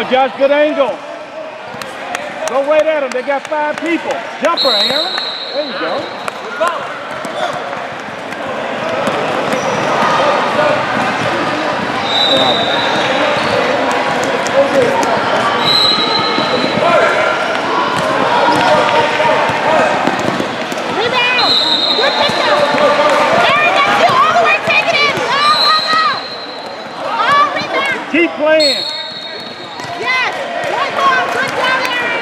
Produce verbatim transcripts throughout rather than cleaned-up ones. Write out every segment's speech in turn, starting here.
on, Josh, good angle. Go right at him. They got five people. Jumper, Aaron. There you go. Rebound. Good pickup. Aaron, that's you all the way. Take it in. Oh, come on. Oh, rebound. Keep playing. Yes. One more. Good job, Aaron.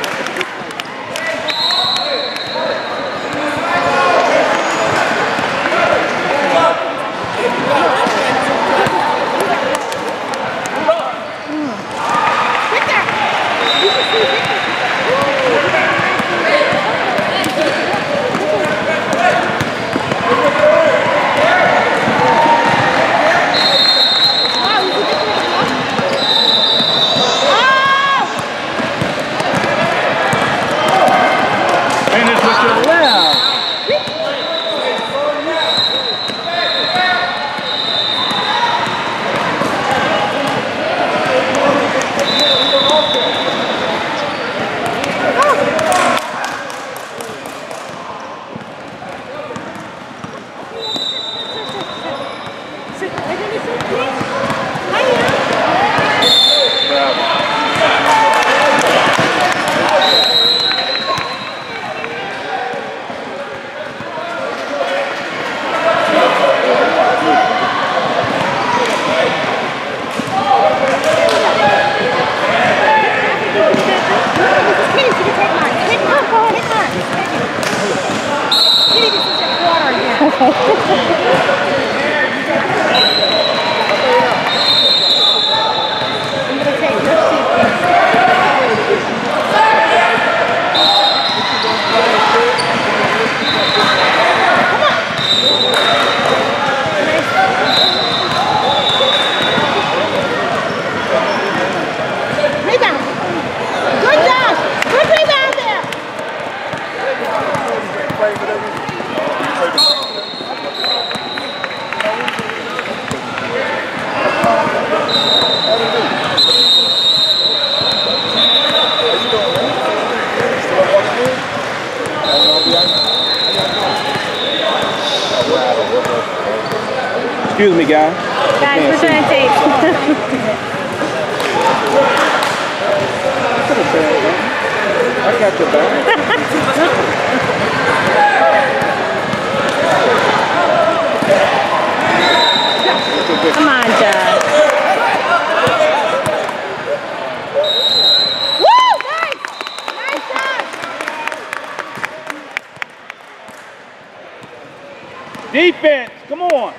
Excuse me, guys. Guys, we're trying to tape. I got your back. Come on, Josh. Woo! Nice! Nice job! Defense, come on.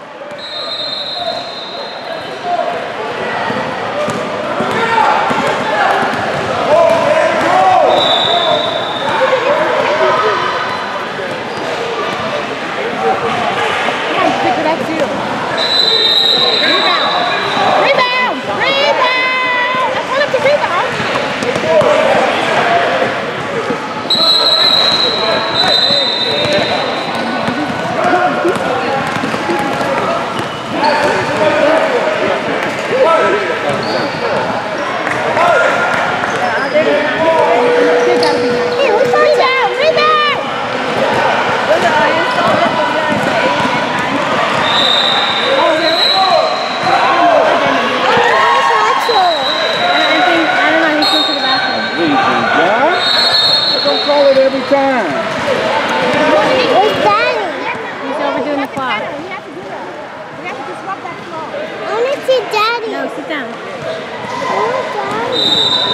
Every time. Where's Daddy? He's overdoing the clock. We have to do that. We have to disrupt that flow. I want to see Daddy. No, sit down. Oh, Daddy.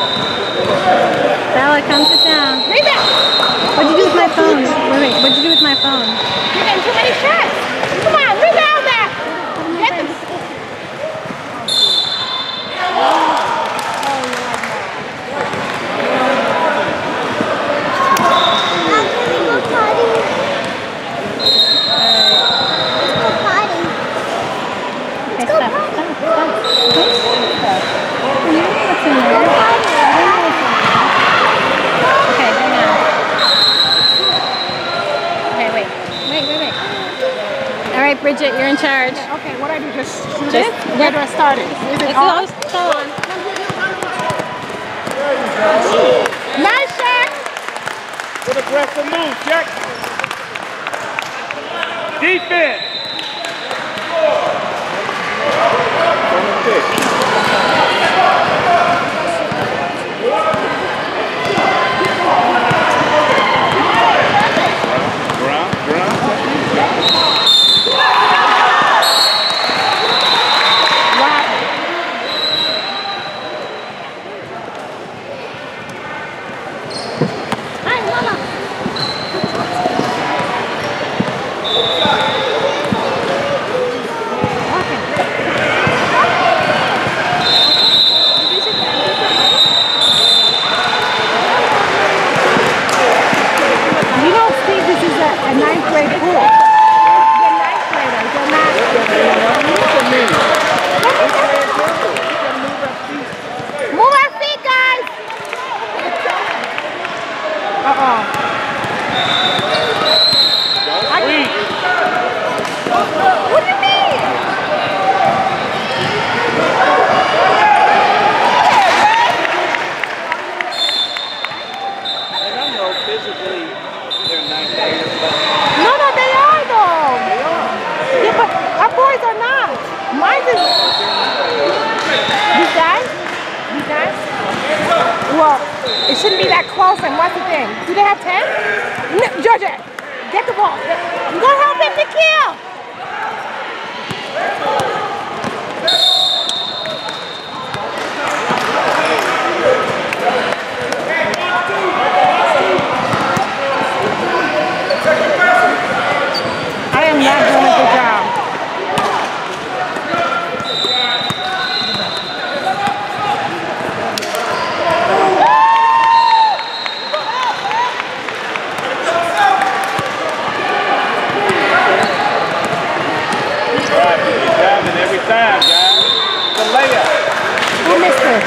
Bella, come sit down. Rebound. What'd you do with my phone? Wait, wait. What'd you do with my phone? You're getting too many shots. Come on, rebound that. Get them. Bridget, you're in charge. Okay, what do I do? Just shoot Just, it? Where do I start it? Is it it's on? all on. Press the move, check. Defense. Ground, ground. It shouldn't be that close, and what's the thing? Do they have ten? No, Georgia, get the ball. Go help him to kill. I am not doing a good job. Every time, guys. The layup. Who missed it?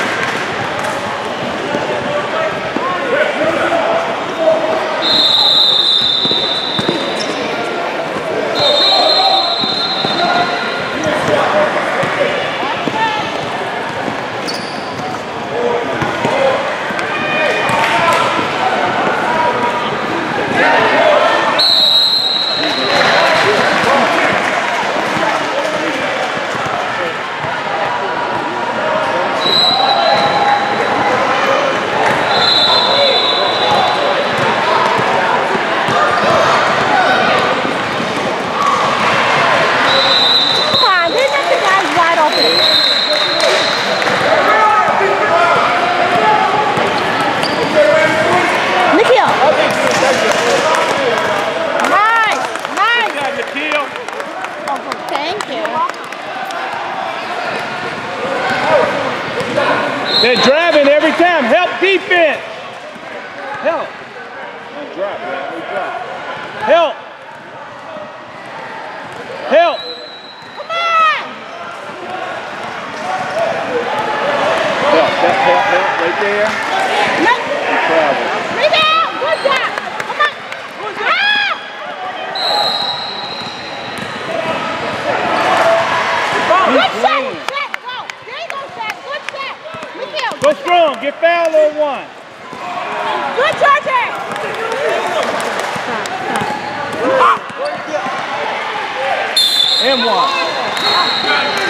They're driving every time. Help defense. Help. Don't drop, man. Don't drop. Help. Help. Come on. Help, help, help, help. Right there. No. Travel. Rebound. Good job. Come on. Ah! Good shot. Go strong, get fouled on one. Good, Georgia. And one.